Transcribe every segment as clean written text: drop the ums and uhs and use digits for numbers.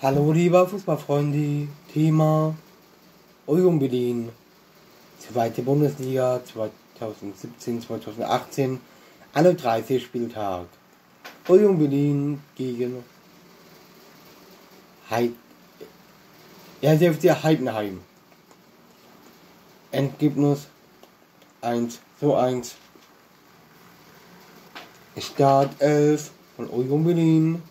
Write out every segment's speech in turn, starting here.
Hallo lieber Fußballfreunde, Thema Union Berlin, zweite Bundesliga 2017-2018, 31. Spieltag. Union Berlin gegen FC Heidenheim. Ergebnis 1:1. Startelf von Union Berlin: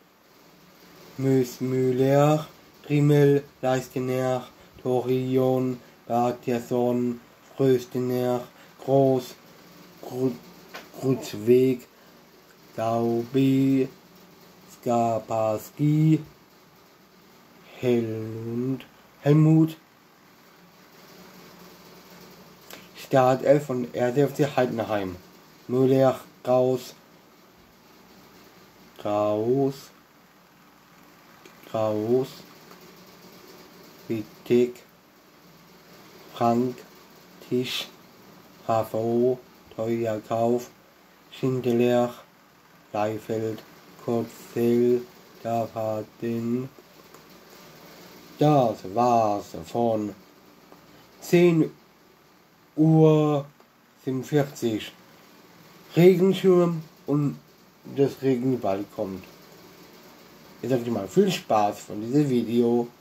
Müller, Rimmel, Leistener, Torion, Bartierson, Fröstener, Groß, Grutzweg, Gaube, Skaparski, Helmut. Startelf von FC Heidenheim: Müller, Kraus, Wittig, Frank, Tisch, HV, Teuerkauf, Schindler, Leifeld, Kotzel, Dafaden. Das war's von 10:47 Uhr. Regenschirm und das Regenwald kommt. Ich sage dir mal viel Spaß von diesem Video.